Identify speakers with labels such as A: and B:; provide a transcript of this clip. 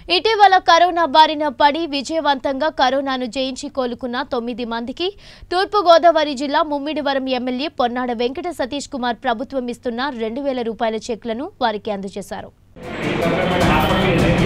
A: ఇటీవల కరోనా బారిన పడి విజయవంతంగా కరోనాను జయించి కోలుకున్న 9 మందికి తూర్పు గోదావరి జిల్లా ముమ్మిడివరం ఎమ్మెల్యే పొన్నాడ వెంకట సతీష్ కుమార్ ప్రభుత్వం ఇస్తున్న 2000 రూపాయల చెక్లను వారికి అందజేశారు.